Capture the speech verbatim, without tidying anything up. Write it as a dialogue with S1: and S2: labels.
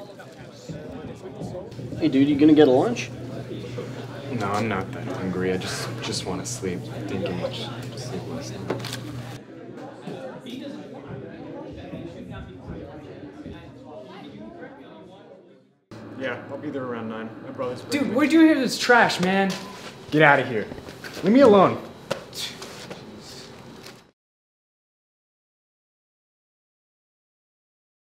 S1: Hey dude, you gonna get a lunch?
S2: No, I'm not that hungry. I just just want to sleep. Didn't get much sleep last night. Yeah, I'll be there around nine. My brother's.
S3: Dude, what are you doing here with this trash, man?
S2: Get out of here. Leave me alone.